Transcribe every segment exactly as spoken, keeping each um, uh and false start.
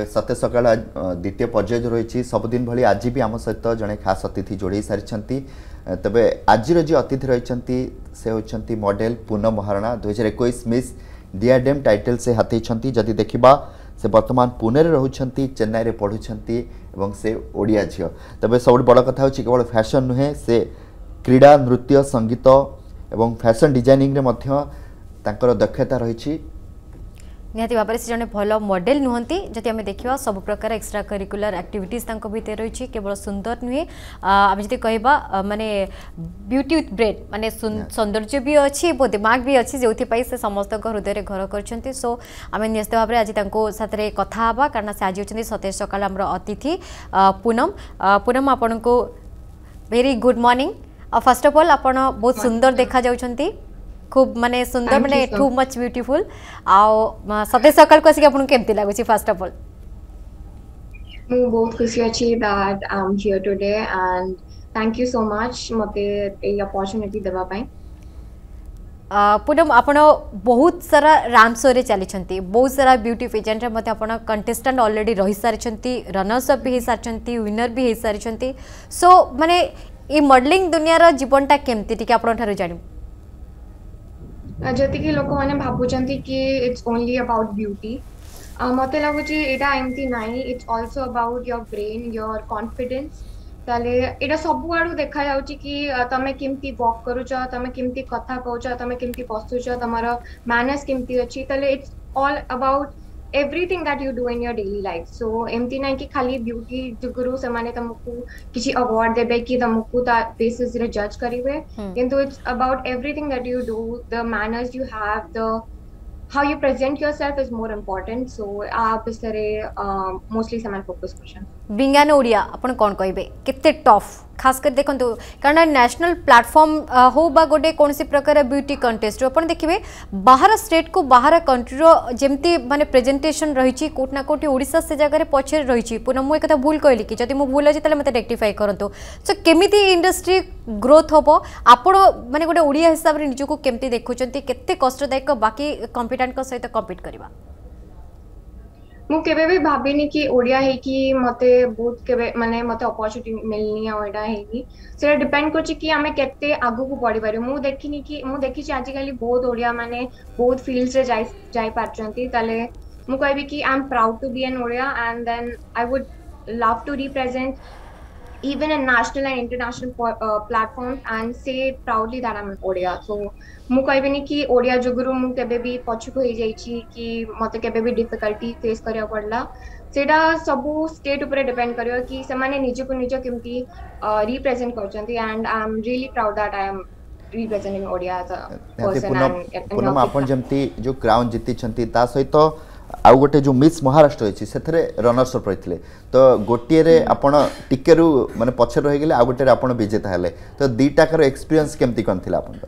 सत्य सकाळ द्वितीय पर्याय जो रही सबुदिन भली आज भी आम सहित जड़े खास अतिथि जोड़े सारी तबे आज जी अतिथि रही से होती मॉडल पूनम महाराणा दुई हजार एक मिस डियाडेम टाइटल से हाथी जदि देखा से वर्तमान पुणे रे रहउछंती चेन्नई रे पढ़ुछंती एवं से ओडिया झियो तबे सब बड़ कथा होछि केवल फैशन नुहे से क्रीड़ा नृत्य संगीत एवं फैशन डिजाइनिंग रे मध्य तांकर दक्षता रही निहाती भाव से जड़े भल मॉडल नुहति जदि आम देखा सब प्रकार एक्स्ट्रा करिकुलर एक्टिविटीज भीतर रही केवल सुंदर नुहे आम जी कहवा माने ब्यूटी विथ ब्रेड माने सौंदर्य भी अच्छी दिमाग भी अच्छी जो से समस्त हृदय घर कर सो आम निश्चित भाव में आज साथ कथा हाँ कारण से आज होती सतेज सकाल आम अतिथि पूनम पूनम आपण को very good morning first of all आपण बहुत सुंदर देखा जाउछंती खूब माने सुंदर माने टू मच ब्यूटीफुल आ सतेज सकाल को आपन केमती लागुची फर्स्ट ऑफ ऑल मु बहुत खुशी अछि that I am here today and thank you so much मते ए अपॉर्चुनिटी देबा पई पूनम आपण बहुत सारा राम शो रे चली छंती बहुत सारा ब्यूटी पेजेंट रे मते आपण कंटेस्टेंट ऑलरेडी रही सारी छंती रनर्स अप भी हे सारी छंती विनर भी हे सारी छंती सो माने ई मॉडलिंग दुनिया रा जीवनटा केमती टिके आपण थारु जानि जति कि लोक माने भाबुचंती कि इट्स ओनली अबाउट ब्यूटी मते लागुची एटा एमती नाही it's also about your brain your confidence ताले एटा सब आडू देखा जाउची कि तमे केमती वॉक करूछ तमे केमती कथा कहूछ तमे केमती पसुछ तमरो मैनर्स केमती अछि ताले it's all about everything that you do in your daily life so एमती नाही कि खाली ब्यूटी जुगुरु से माने तमको किछि अवार्ड देबे कि तमको ता बेसिस रे जज करिवे किंतु it's about everything that you do the manners you have the how you present yourself is more important so आप इस तरह मोस्टली समान फोकस करछन बिंगान ओडिया अपन कोन कहबे केते टफ खास कर देखंतु कारण नेशनल प्लेटफॉर्म हो बा गोटे कौन सी प्रकार ब्यूटी कंटेस्ट अपन देखिए बाहर स्टेट को बाहर कंट्री रो जेमती माने प्रेजेंटेशन रही कोटना कोटी ओडिशा से जगह पछे रही पुनः मु एक कथा भूल कहली कि जदि मु भूल अछि तले मते रेक्टिफाई करंतु सो केमिति इंडस्ट्री ग्रोथ होबो आपण माने गोटे ओडिया हिसाब रे निजको केमिति देखुचंती केते कष्टदायक बाकी कॉम्पिटेंट को सहित कॉम्पीट करबा मु केबे भी भाबिनी कि ओडिया है कि मते बहुत केबे माने मते अपॉर्चुनिटी मिलनी ओडा है कि से डिपेंड करछि कि हमें केते आगु को पढि पारे मु देखिनी कि मु देखि छि आज काली बहुत ओडिया माने बहुत फील्ड से जाई जाई पारचंती ताले मु कहबी कि I am proud to be an Odia and then I would love to represent even in national and international uh, platforms and say proudly that I'm an Odia so मु कहबिनी कि ओडिया जुगुरु मु केबे भी पछुक होई जाई छी कि मते केबे भी डिफिकल्टी फेस करिया पड़ला सेटा सबु स्टेट ऊपर डिपेंड करियो कि से माने निज को निज केमती रिप्रेजेंट करचंती and I am really proud that I am representing Odia as a person and Poonam आपन जेमती जो क्राउन जीति छंती ता सहित आउ गोटे जो मिस महाराष्ट्र अछि सेथरे रनर्स अप रहितले तो गोटिए रे आपण टिकेरु माने पछे रहि गेले आ गोटे रे आपण विजेता हेले तो दीटा कर एक्सपीरियंस केमती कोन थिला आपण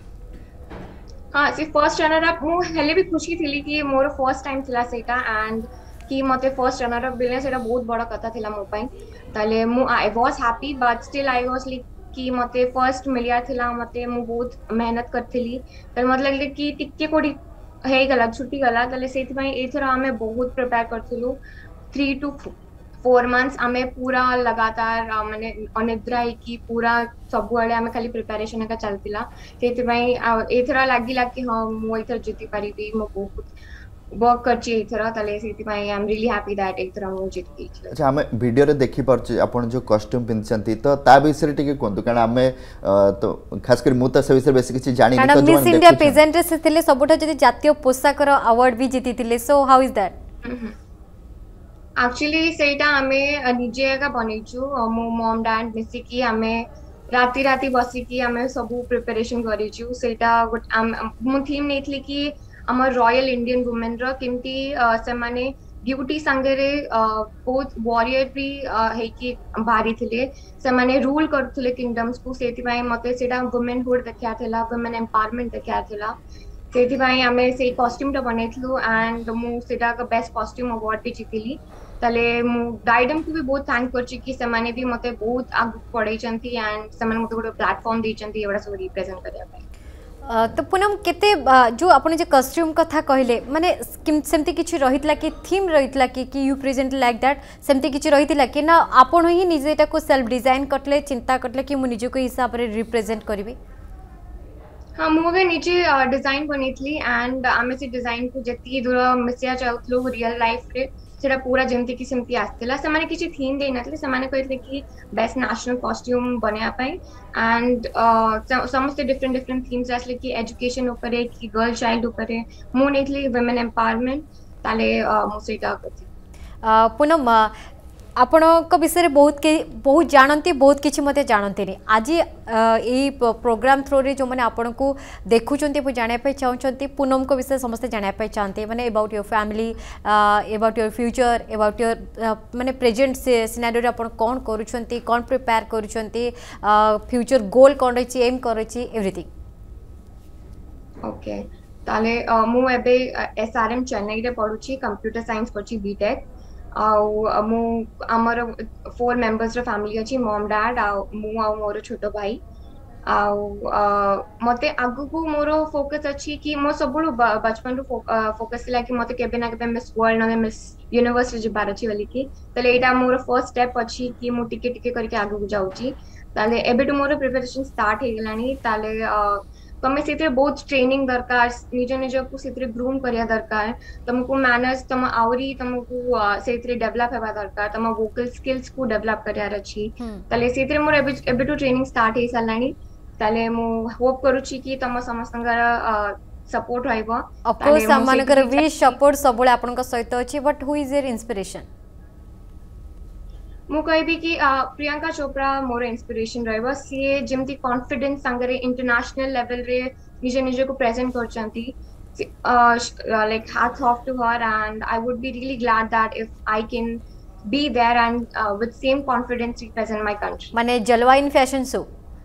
हां सी फर्स्ट रनर अप मु हेले भी खुशी थिली कि मोर फर्स्ट टाइम थिला सेटा एंड कि मते फर्स्ट रनर अप बिले सेटा बहुत बड़ा कथा थिला मो पई ताले मु I was happy but still I was like कि मते फर्स्ट मिलिया थिला मते मु बहुत मेहनत करथिली त मतलब लागले कि टिके कोडी हे गला छुट्टी गला तले सेति पई एथरा हमें बहुत प्रिपेयर करथिलु थ्री टू फोर मंथ्स हमें पूरा लगातार माने अनिद्रा है कि पूरा सब वाले हमें खाली प्रिपरेशन का चलतिला सेति पई एथरा लागिला कि हां मु एथर जीति परिबी मु बहुत वर्क करची एथरा तले सेति पई I am really happy that एथरा मु जीति अच्छा हमें वीडियो रे देखि परछ आपण जो कॉस्ट्यूम पिनचंती तो ता विषय टिके कोंतु कारण हमें तो खास कर मु त से विषय बेसी किछि जानि तो जो मिस इंडिया प्रेजेंट से थिले सबटा जदी जातीय पोशाक रो अवार्ड भी जीति थिले so how is that actually सेटा हमें निजे का बनेछु मो मॉम डैड मिसी की हमें राती राती बसी की हमें सब प्रिपरेशन करिछु सेटा मु थीम नेथली कि हमर रॉयल इंडियन वुमेन रो केमती से माने ब्यूटी संगरे बहुत वॉरियर भी है कि भारी थिले से माने रूल करथले किंगडम्स को सेति पई मते सेटा वुमेनहुड देखा थिला वुमेन एम्पावरमेंट देखा थिला सेति पई हमें से कॉस्ट्यूम टा बनेथलु एंड मु सेटा का बेस्ट कॉस्ट्यूम अवार्ड भी जीतिली तले मु डाइडम को भी बहुत थैंक करछि कि से माने भी मते बहुत आगु पढै चंती एंड से माने मते गोटे प्लेटफॉर्म दै चंती एवडा सब रिप्रेजेंट करिया पई तो पूनम केते जो आपने जो कॉस्ट्यूम कथा कहले माने सेमती किछि रहितला कि थीम रहितला कि कि यू प्रेजेंट लाइक दैट सेमती किछि रहितला कि ना आपण ही निजे एटा को सेल्फ डिजाइन करले चिंता करले कि मु निजे को हिसाब रे रिप्रेजेंट करबी हाँ मुझे नीचे डिजाइन बनीथली एंड आमे से डिजाइन को जति दूर मिसिया चाहतलो रियल लाइफ रे सेटा पूरा जेमती कि सेमती आस्तेला से माने किछि थीम दे नथले से माने कहले कि बेस्ट नेशनल कॉस्ट्यूम बनिया पाई एंड समस्त डिफरेंट डिफरेंट थीम्स आसले कि एजुकेशन ऊपर कि गर्ल चाइल्ड ऊपर मु नेथली वुमेन एम्पावरमेंट ताले मु सेटा करथि पूनम आपण विषय बहुत के बहुत जानती बहुत किसी मत जानते आज यही प्रोग्राम थ्रो रे जो मैंने आपन को देखुं जानापी चाहते पूनम को विषय समस्ते जानापी चाहते मैंने about your family about your future about your माने प्रेजेंट सिनारियो आप कौन करुँच कौन प्रिपेयर करुँच फ्यूचर गोल कौन रही एम कर एवरीथिंग ओके ताले मु एबे एसआरएम चेन्नई रे पढुची कंप्यूटर साइंस करची बीटेक आउ मु हमर फोर मेंबर्स रे फैमिली अछि मॉम डैड आ मु आ मोर छोटो भाई आउ मते आगु को मोर फोकस अछि कि मो सबुळु बचपन रो फोकस ला कि मते केबे ना केबे मिस वर्ल्ड ना मिस यूनिवर्स रे जिबार अछि बोली कि तले एटा मोर फर्स्ट स्टेप अछि कि मु टिके टिके करके आगु को जाउची ताले एबे टु मोर प्रिपरेशन स्टार्ट हे गेलानी ताले तमें से बहुत ट्रेनिंग दरकार निज निज को से ग्रूम करिया दरकार तुमको मैनर्स तुम आउरी तुमको से डेवलप हेबा दरकार तुम वोकल स्किल्स को डेवलप करियार अछि तले से मोर एबे एबे टु ट्रेनिंग स्टार्ट हे सलानी तले मु होप करूची कि तुम समस्तंगर सपोर्ट रहइबो ऑफ कोर्स हमनकर विश सपोर्ट सबले आपनका सहित अछि but who is your inspiration मु कहबी कि प्रियंका चोपड़ा मोर इंस्पिरेशन रहबो सी जेमती कॉन्फिडेंस संगरे इंटरनेशनल लेवल रे निजे निजे को प्रेजेंट करचंती like hats off to her and I would be really glad that if I can be there and with same confidence represent my country माने जलवा इन फैशन शो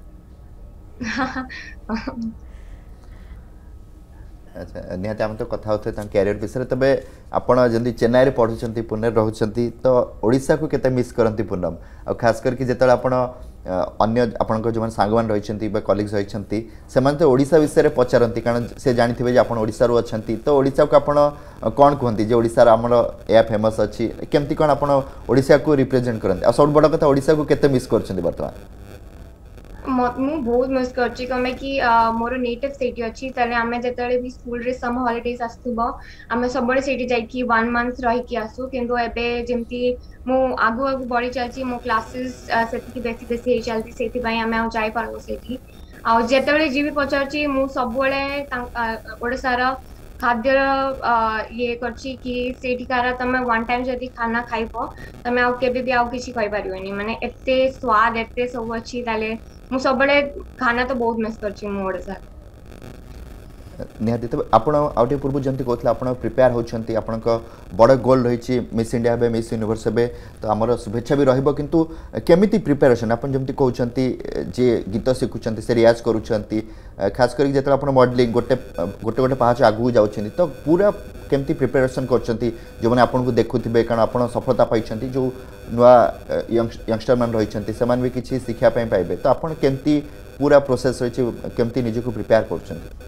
अच्छा निहाती आम तो कथा होते कैरियर विषय तबे आपण जंदी चेन्नई रे पढुचंती पुणे रहउचंती तो ओडिसा को केते मिस करंती पूनम आ खास करके जेतळ आपण अन्य आपण जो सांगवान रहिचंती बा कलीग्स रहिचंती सेमान तो ओडिसा विषय रे पचारंती कारण से जानिथिबे जे आपण ओडिसा रो अछंती तो ओडिसा को आपण कोन कहंती जे ओडिसा रा हमर ए फेमस अछि केमती कोन आपण ओडिसा को रिप्रेजेंट करंती आ सब बड़ कथा ओडिसा को केते मिस करचंती वर्तमान मु बहुत मिस करची कमे कि मोर नेटिव सिटी अछि तले हमें जेतळे भी स्कूल रे सम हॉलिडेज आस्तुबो हमें सबले सिटी जाई कि वन मंथ रही कि आसु किंतु एबे जेमती मु आगु आगु बड़ी चलची मो क्लासेस सेति बेसी बेसी हे चलती सेति भाई हमें आ जाई पारबो सेति आ जेतळे जीवी पचारची मु सबले ओडिसा रा खाद्य ये करची कि सेठिकार तमे वन टाइम जदी खाना खाइबो तमे आ केबे भी आ किछि कहि परिबनी माने एते स्वाद एते सब अछि ताले मु सबले खाना तो बहुत मिस करची मु ओडिसा निहाती तब आपण आउटे पूर्व जंती कहथला आपण प्रिपेयर होछंती आपण को बड़ गोल रहिछि मिस इंडिया बे मिस यूनिवर्स बे तो हमर शुभेच्छा भी रहइबो किंतु केमिति प्रिपरेशन आपण जंती कहउचंती जे गीत सिखुचंती से रियाज करूचंती खास करी जेतला आपण मॉडलिंग गोटे गोटे गोटे पाँच आगु जाउचंती तो पूरा केमिति प्रिपरेशन करचंती जो माने आपण को देखुथिबे कारण आपण सफलता पाइचंती जो नुआ यंगस्टर मन रहिचंती समान भी किछि शिक्षा पय पाइबे तो आपण केमिति पूरा प्रोसेस रहिछि केमिति निजे को प्रिपेयर करचंती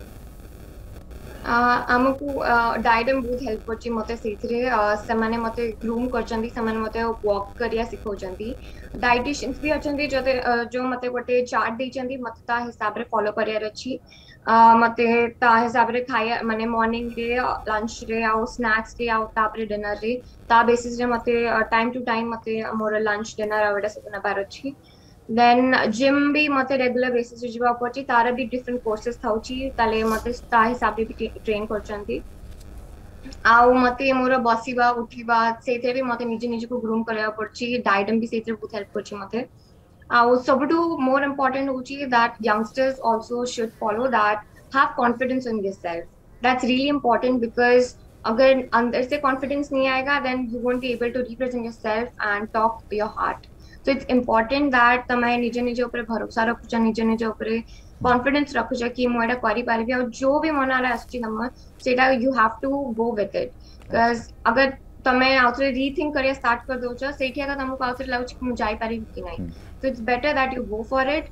आमको डायडम बहुत हेल्प करची मते सेथिरे से माने मते ग्रूम करचंती से माने मते वॉक करिया सिखौचंती डाइटिशियंस भी अचंती जो जो मते गोटे चार्ट देचंती मते ता हिसाब रे फॉलो करिया रची मते ता हिसाब रे खाया माने मॉर्निंग रे लंच रे आ स्नैक्स रे आ तापरे डिनर रे ता बेसिस रे मते टाइम टू टाइम मते मोर लंच डिनर आवेडा सपना बार अछि देन जिम भी मते रेगुलर बेसिस रे जीवा पची तारा भी डिफरेंट कोर्सेस थाउची ताले मते ता हिसाब रे भी ट्रेन करचंती आउ मते मोर बसिबा उठिबा सेथे भी मते निजे निजे को ग्रूम करया पड़ची डाइटम भी सेथे बहुत हेल्प करची मते आउ सबटू मोर इंपोर्टेंट होची that youngsters also should follow that have confidence in yourself that's really important because अगर अंदर से कॉन्फिडेंस नहीं आएगा then you won't be able to represent yourself and talk to your heart so it's important that तमे निजे निजे ऊपर भरोसा रखुचा निजे निजे ऊपर कॉन्फिडेंस रखुचा कि मु एटा करि पारबी और जो भी मनारा आछि हम सेटा you have to go with it because अगर तमे आउथरे रीथिंक करिया स्टार्ट कर दोछ सेठी अगर तुमको आउथरे लागछ कि मु जाई पारी कि नहीं so it's better that you go for it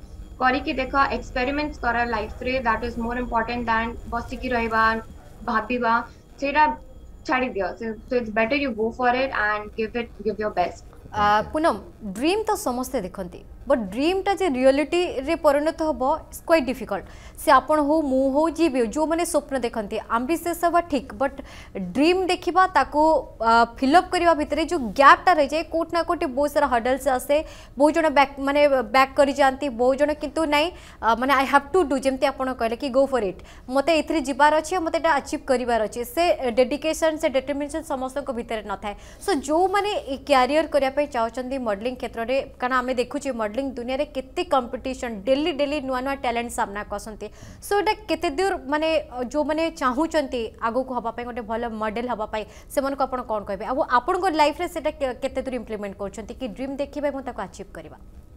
କରିକି ଦେଖ एक्सपेरिमेंट्स कर लाइफ रे that is more important than बसिकी रहबा भाबिबा सेटा छाड़ी दियो so it's better you go for it and give it give your best Poonam dream तो समस्ते देखती बट ड्रीमटा जे रियलिटी रे परिणत हम इट्स क्वाइट डिफिकल्ट से आपण हो मु हो जी भी जो मैंने स्वप्न देखती आम्बिशियस हवा ठीक बट ड्रीम देखा ताको फिलअप करने भितर जो गैपटा रही जाए कोट ना कोट बहुत सारा हडल्स आसे बहुत जन बैक माने बैक कर जाती बहुत जन किंतु नाई माने आई हैव टू डू जमती आप कहले कि गो फॉर इट मत ए जीवार अच्छे मत अचीव करार अच्छे से डेडिकेशन से डिटरमिनेशन समस्त भितर न थाए सो जो मैंने क्यारियर करने चाहते मॉडलिंग क्षेत्र में कारण आम देखुचे मॉडलिंग दुनिया रे केते कंपटीशन डेली डेली नुआ नुआ टैलेंट सामना कसंती सो एटा केते दूर माने जो माने चाहूचंती आगो को हबा पई गोटे भलो मॉडल हबा पई से मन को आपण कोन कहबे अब आपण को लाइफ रे सेटा केते दूर इंप्लीमेंट करचंती कि ड्रीम देखिबे म ताको अचीव करबा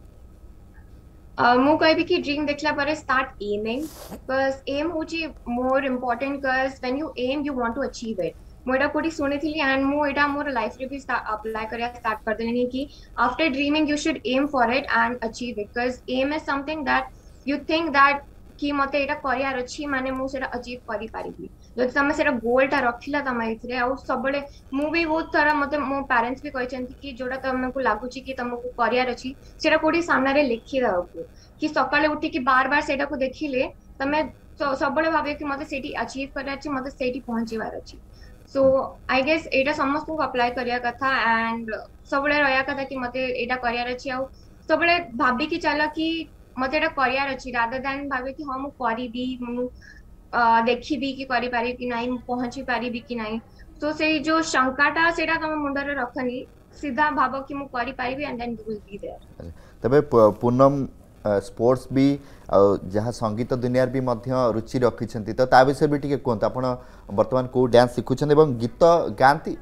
मु कहबी कि ड्रीम देखला पर स्टार्ट एमिंग बस एम होची more important cuz when you aim you want to achieve it मोटा कोटी सुनी थी एंड मो एटा मोर लाइफ रे भी अप्लाई करिया स्टार्ट कर देनी कि after dreaming you should aim for it and achieve it because aim is something that you think that कि मते एटा करियार अछि माने मु सेटा अचीव करि पारिबी जति तमे सेटा गोलटा रखिला तमे इथरे आ सबले मु भी बहुत सारा मते मो पेरेंट्स भी कहचंती कि जोटा तमको लागुची कि तमको करियार अछि सेटा कोटी सामने रे लिखि दाओ कि सकाळे उठी कि बार बार सेटा को देखिले तमे सबले भाबे कि मते सेठी अचीव करना अछि मते सेठी पहुंचीवार अछि सो आई गेस एटा समस्त को अप्लाई करिया कथा एंड सबले रहया कथा कि मते एटा करियार अछि आ सबले भाबी कि चला कि मते एटा करियार अछि रादर देन भाबे कि हम करिबी मु देखिबी कि करि पारि कि नाही मु पहुंची पारिबी कि नाही तो से जो शंकाटा सेटा तम मुंडरे रखनी सीधा भाबो कि मु करि पारिबी and then you will be there तबे पूनम स्पोर्ट्स भी जहाँ संगीत दुनिया भी मध्य रुचि रखिछंती तो ता विषय भी टिके कोन आपण वर्तमान को डांस सिखुछन एवं गीत गांती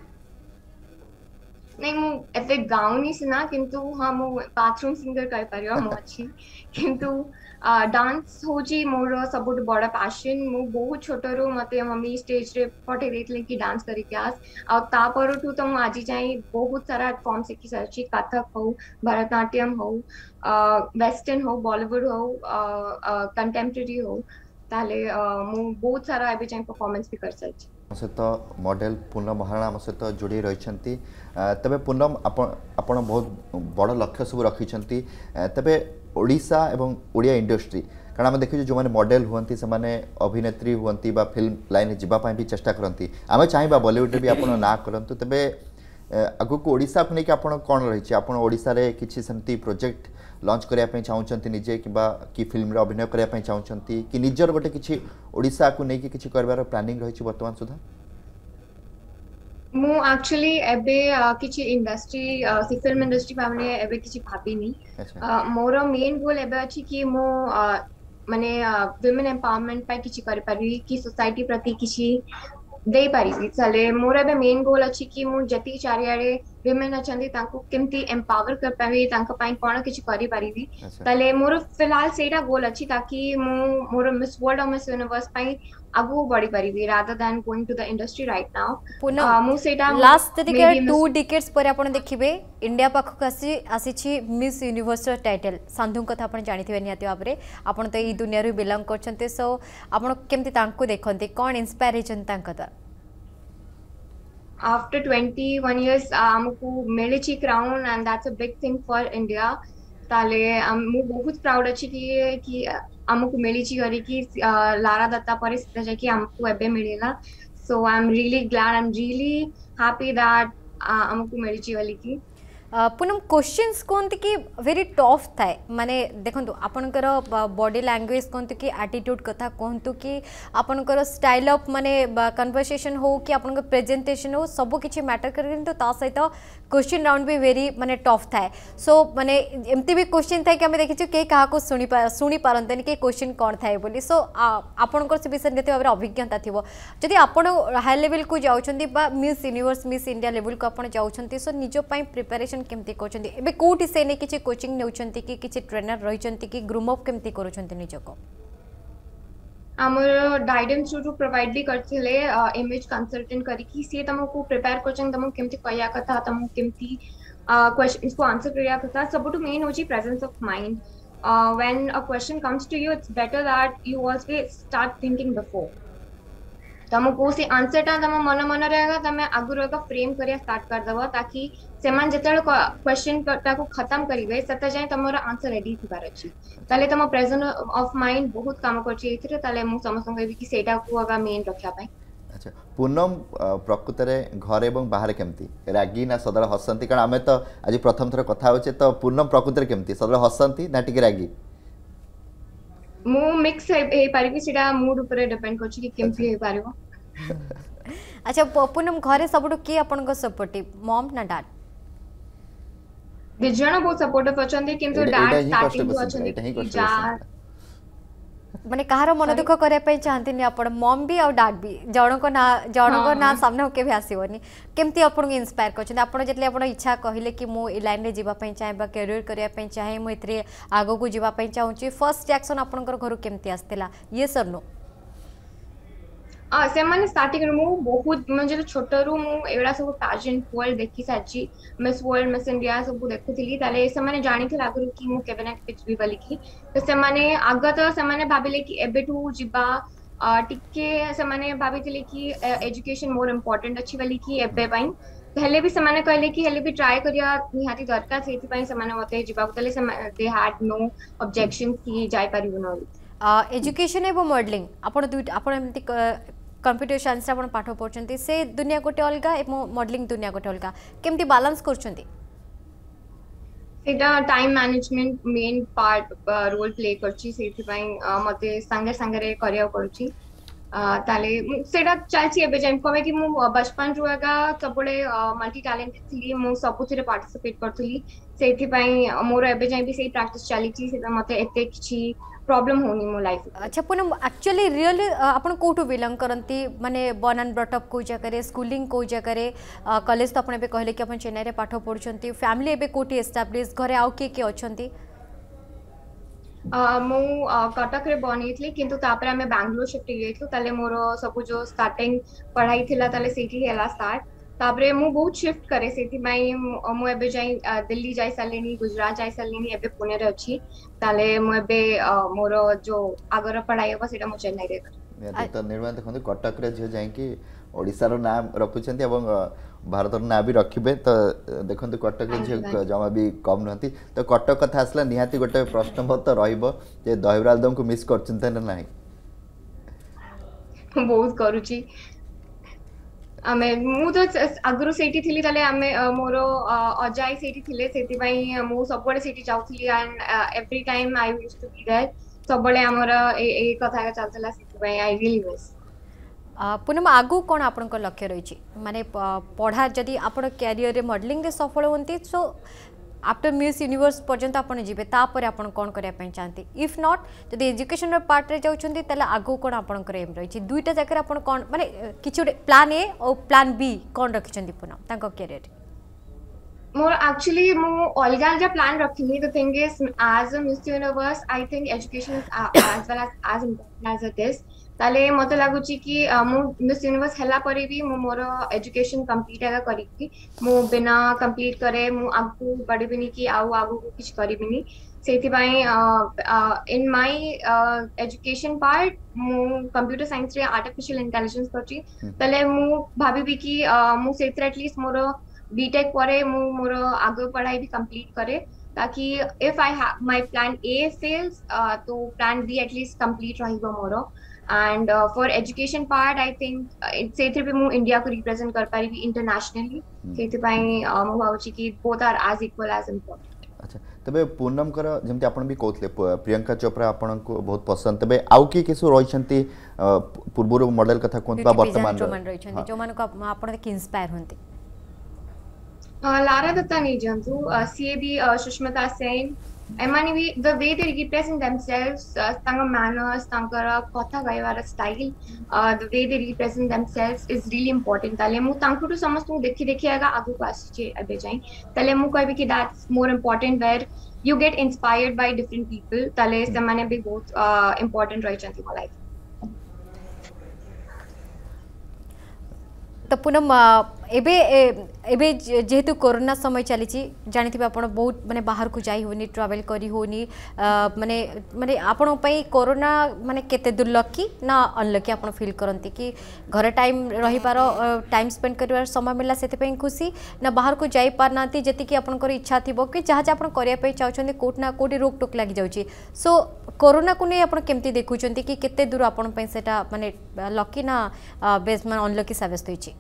नहीं मु एते गाउनी सिना किंतु हां मु बाथरूम सिंगर कर परियो मु अछि किंतु डांस होजी मोर सबुट बड़ा पैशन मु बहुत छोटरो मते मम्मी स्टेज रे पठे देतले कि डांस करी क्लास आ ता परठू तो मु आजि जाई बहुत सारा फॉर्म सिखि सरछि कथक हो भरतनाट्यम हो वेस्टर्न हो बॉलीवुड हो कंटेम्पररी हो ताले मु बहुत सारा एबे जाई परफॉर्मेंस भी कर सरछि सहित मॉडल पूनम महाराणा आम सहित जोड़ी रही तबे पूनम आपण बहुत बड़ लक्ष्य सब रखी तबे ओडिशा एवं ओडिया इंडस्ट्री कारण आम देखिए जो मैंने मॉडल हुंती से माने अभिनेत्री हुंती बा फिल्म लाइन जीवाई भी चेष्टा करती आम चाहिए बॉलीवुड भी आप ना करूँ तेबे आगु को ओडिशा को लेकिन आपन कौन रही आप ओडिशा रे किसी सेमती प्रोजेक्ट लॉन्च करने चाहते निजे कि कि फिल्म रे अभिनय करने चाहते कि निजर गोटे किसी ओडिशा को लेकिन किसी करबार प्लानिंग रही वर्तमान सुधा मु एक्चुअली एबे किछि इंडस्ट्री सी फिल्म इंडस्ट्री माने एबे किछि भाबिनी मोर मेन गोल एबे अछि कि मु माने वुमेन एम्पावरमेंट पाई किछि करि पारि कि सोसाइटी प्रति किछि दे पारिबी चले मोर एबे मेन गोल अछि कि मु जति चारियारे वुमेन अछंती तांको केमती एम्पावर कर पाबी तांको पाई कोन किछि करि पारिबी तले मोर फिलहाल सेटा गोल अछि ताकि मु मोर मिस वर्ल्ड और मिस यूनिवर्स पाई आगु बढ़ी पारिबी rather than going to the industry right now मु सेटा लास्ट दिके टू डिकेड्स पर आपण देखिबे इंडिया पाखक आसी आसीछि मिस यूनिवर्स टाइटल संधु कथा आपण जानिथिबे नियाति बाबरे आपण तो ई दुनिया रे बिलोंग करछन्ते सो आपण केमती तांको देखन्ते कोन इंस्पायर हेचन तांकता after twenty-one years हमको मिले ची crown and that's a big thing for India ताले मु बहुत प्राउड अछि कि कि हमको मिली ची करी कि लारा दत्ता पर से कि हमको एबे मिलेला so I am really glad I am really happy that हमको मिली ची वाली की पुनम क्वेश्चंस कहते कि वेरी टफ थाए माने देखो आपणकर बॉडी लैंग्वेज कहतु कि एटीट्यूड कथा कहतु कि आपणकर स्टाइल ऑफ माने कन्वर्सेशन हो कि आपणकर प्रेजेंटेशन हो सब किछि मैटर करे तो ता सहित क्वेश्चन राउंड भी वेरी माने टफ थाए सो माने एमती भी क्वेश्चन थाए कि हम देखिछु के कहा को सुनी सुनी पारंतन कि क्वेश्चन कोन थाए बोली सो आपणकर से विषय निते भाबरे अभिज्ञता थिबो जदि आपण हाई लेवल को जाउछंती बा Miss Universe Miss India level को आपण जाउछंती सो निजो पई प्रिपरेशन केमती कोचंती एबे कोठी से ने किछि कोचिंग नेउछंती कि किछि ट्रेनर रहिछंती कि ग्रूम अप केमती करूछंती निजको हमर गाइडेंस टू प्रोवाइड भी करथिले इमेज कंसल्टेंट करी कि से तमको प्रिपेयर कोचिंग तमको केमती कया कथा तमको केमती क्वेश्चंस को आंसर करिया कथा सबटु मेन होची presence of mind uh, when a question comes to you, it's better that you always start thinking before. तम को से आंसर टा तम मन मन रहेगा तमे आगुरो एक फ्रेम करिया स्टार्ट कर दबो ताकि सेमान जेतेल क्वेश्चन टा को खत्म करिवे सते जाय तमरो आंसर रेडी थिबार अछि ताले तम प्रेजेंट ऑफ माइंड बहुत काम करछि एथिरे ताले मु समस्त कहबी कि सेटा को अगा मेन रखिया पई। अच्छा पूनम प्रकृत रे घर एवं बाहर केमती रागी ना सदल हसंती कारण आमे तो आज प्रथम थर कथा होचे तो पूनम प्रकृत रे केमती सदल हसंती ना टिके रागी मु मिक्स हे पारिबी सेटा मूड ऊपर डिपेंड करछि कि केमती हे पारिबो। अच्छा पूनम घरे सबटो के आपन को सपोर्टिव मॉम ना डैड दिजण बहुत सपोर्टिव अछंती किंतु डैड स्टार्टिंग तो अछंती जा माने कहार मन दुख करे पे चाहती नहीं आपण मॉम भी और डैड भी जण को ना जण को ना सामने होके भी आसीबनी केमती आपण को इंस्पायर करछन आपण जेतले आपण इच्छा कहिले कि मो ए लाइन रे जीवा पई चाहे बा करियर करिया पई चाहे मो इतरे आगो को जीवा पई चाहूची फर्स्ट रिएक्शन आपण को घर केमती आस्तेला ये सर नो आ से माने स्टार्टिंग मु बहुत म्हणजे छोट रु मु एवडा सब पेजेंट वर्ल्ड देखि साची मिस वर्ल्ड मिस इंडिया सब देखुथिली ताले से माने जानिथिल आगरु कि मु केबे ना पिच भी बली कि तो से माने आगत से माने भाबिले कि एबे टू जिबा टिके से माने भाबिथिले कि एजुकेशन मोर इंपोर्टेंट अछि बली कि एबे पई पहले भी से माने कहले कि हेले भी ट्राई करिया निहाती दरकार सेति पई से माने मते जिबा तले से दे हैड नो ऑब्जेक्शन कि जाय परिबो न एजुकेशन एवं मॉडलिंग आपण दुई आपण एमती कंप्यूटर साइंस आपण पाठ पढछंती से दुनिया गोटे अलगा एवं मॉडलिंग दुनिया गोटे अलगा केमती बैलेंस करछंती एटा time management main part role play करछि सेति पई मते संगे संगे रे करिया पड़छि ताले सेटा चालछि एबे जेम कमे कि मु बचपन रुआगा सबले मल्टी टैलेंटेड थिली मु सबुथिरे पार्टिसिपेट करथली सेति पई मोर एबे जेम भी सेही प्रैक्टिस चालिछि सेटा मते एते किछि प्रॉब्लम होनी मो लाइफ। अच्छा पूनम एक्चुअली रियली आपण कोठु बिलोंग करंती माने बॉर्न एंड ब्रॉट अप को जगह रे स्कूलिंग को जगह रे कॉलेज तो आपण बे कहले कि आपण चेन्नई रे पाठ पढुचंती फैमिली एबे कोठी एस्टैब्लिश घरे आउ के के अछंती आ मु कटक रे बनिथली किंतु तापर हमें बेंगलोर शिफ्ट हेइथु ताले मोर सब जो स्टार्टिंग पढ़ाई थिला ताले सेठी हेला स्टार्ट तापरे मु बहुत शिफ्ट करे सेठी माई मु एबे जाई दिल्ली जाई सालेनी गुजरात जाई सालेनी एबे पुणे रे अछि ताले मु एबे मोर जो आगर पढ़ाई हो सेटा मु चेन्नई रे कर तो निर्माण देखो कटक रे जे जाई कि ओडिसा रो नाम रखुचंती एवं भारत रो नाम भी रखिबे तो देखंतु कटक रे जे जमा भी कम नहंती तो कटक कथा आसला निहाती गोटे प्रश्न मत रहिबो जे दहिबरा आलदम को मिस करचंते ना नाही बहुत करूची आमे मु तो आगरो सेठी थिली ताले आमे मोरो अजाई सेठी थिले सेति पई मु सबबळे सेठी जाउथली and every time I used to be there सबबळे हमरा ए ए कथा का चलतला सेति पई आई रियली मिस पुनम आगु कोन आपन को लक्ष्य रही छी माने पढ़ा जदी आपन कैरियर रे मॉडलिंग रे सफल होंती सो आफ्टर मिस यूनिवर्स पर्यंत आपन जीवे तापर आपन कोन करिया पई चाहती इफ नॉट जदी एजुकेशन रे पार्ट रे जाउछंती तले आगु कोन आपन करे एम रही छी दुईटा जगह आपन कोन माने किछु प्लान ए और प्लान बी कोन रखिछंती पुनम तांको कैरियर मोर एक्चुअली मु अलगा अलगा प्लान रखिनी the thing is as a Miss Universe I think education is as well as as important as it is ताले मते लागुची कि मु मिस यूनिवर्स हला परे भी मु मोर एजुकेशन कंप्लीट आगा करिकी मु बिना कंप्लीट करे मु आगु पढिबिनी कि आउ आगु कुछ करिबिनी सेति पई इन माय एजुकेशन पार्ट मु कंप्यूटर साइंस रे आर्टिफिशियल इंटेलिजेंस करची तले मु भाबिबी कि मु सेति एटलीस्ट मोर बीटेक परे मु मोर आगु पढ़ाई भी कंप्लीट करे ताकि if I have my plan A fails तो प्लान बी एटलीस्ट कंप्लीट रहिबो मोर and uh, for education part I think uh, सेथि पे मु इंडिया को रिप्रेजेंट कर पारी भी इंटरनेशनली सेथि पई मु भाउची कि both are as equal as important. अच्छा तबे पूनम कर जेमति आपण भी कहतले प्रियंका चोपड़ा आपण को बहुत पसंद तबे आउ की केसु रहिसंती पूर्वरो मॉडल कथा कोन बा वर्तमान जो मन रहिसंती जो मन को आपण के इंस्पायर होंती लारा दत्ता नहीं जानतु सीए भी सुष्मिता सेन एमानी भी the way they represent themselves तांगा manners तांगा कथा गायवार style the way they represent themselves is really important ताले मु तांको तो समस्त मु देखि देखि आगा आगु पास जे अबे जाई ताले मु कहबे कि that's more important where you get inspired by different people ताले से माने भी बहुत important रही चंती mo life तो पुनम एबे एबे जेहेतु कोरोना समय चली जानी आप बहुत माने बाहर को जाई होनी ट्रैवल करी होनी माने माने आपण पई कोरोना माने केते दूर लकी ना अनलकी आपण फील करंती कि घर टाइम रही पार टाइम स्पेंड करिवार समय मिला सेते पई खुशी ना बाहर को जाई पार नांती जति कि आपनकर इच्छा थिबो कि जहा आपण करिया पई चाहउछन्ती कोट ना कोटी रोक टोक लागि जाउची सो कोरोना को नै आपण केमती देखुछन्ती कि केते दूर आपण पई सेटा माने लकी ना बेस मान अनलकी साबित होईची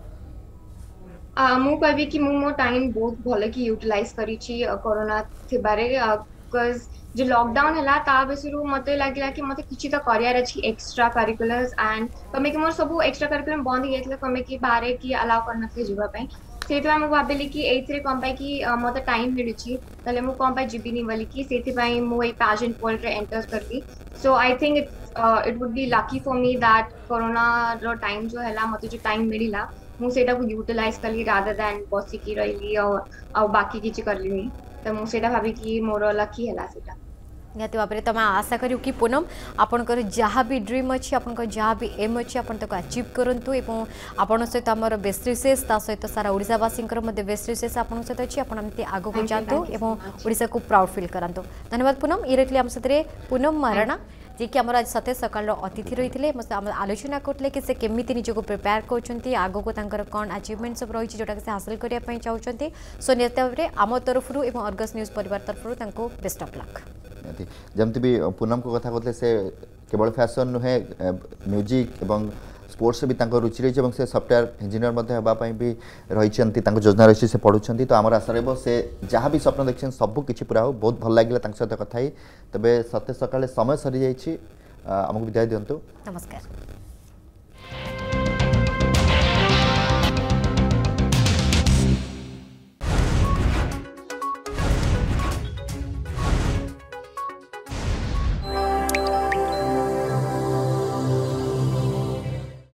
मु कहबी कि मु मो टाइम बहुत भल कि यूटिलाइज करिछि कोरोना थिबारे बिकॉज जो लॉकडाउन हला ता बेसरु मते लागिला कि मते किछि त करियर अछि एक्स्ट्रा करिकुलर्स एंड कमे कि मोर सब एक्स्ट्रा करिकुलर बंद हो गेतले कमे कि बारे कि अलाउ करना थे जीवा पई सेति मु भाबिली कि एथरे कम पाई कि मते टाइम मिलुछि तले मु कम पाई जीबिनी वाली कि सेति पई मु ए पैजेंट वर्ल्ड रे एंटर करली so I think it it would be lucky for me that corona रो टाइम जो हला मते जो टाइम मिलिला मु सेटा को यूटिलाइज करली रादर दैन बसी की रहिली और और बाकी किछि करली त मु सेटा भाबी कि मोर लकी हला सेटा निहती भाव में तुम आशा करूँ कि पूनम आपंकर जहाँ भी ड्रीम अच्छी आपंकर जहाँ भी एम अच्छी आप अचीव करूँ एवं आपण सहित आम बेस्ट विशेष ता सहित सारा ओडिशावासी बेस्ट विशेष आप सहित अच्छी आपमती आगक जातु ओडिशा को प्राउड फील करातु धन्यवाद पूनम ये रही आम साथ पूनम महाराणा जी कि आम आज सत्य सकाल अतिथि रही थे आलोचना करते कि से केमी निजक प्रिपेयर कर आग को कौन अचिवमेंट सब रही जोटा से हासिल करने चाहते सो निहत भाव में आम तरफ अर्गस न्यूज परिवार तरफ बेस्ट ऑफ लक जमती भी पूनम को कथा कहते से केवल फैशन नुहे म्यूजिक एवं स्पोर्ट्स भी रुचि रही है सफ्टवेयर इंजीनियर भी रही योजना रही से पढ़ुं तो आम आशा रही से जहाँ भी स्वप्न देखते सब किसी पूरा हो बहुत भल लगे सहित कथा तेज सत्य सकाଳେ समय सरी जाइए आमको विदाय दिंतु नमस्कार।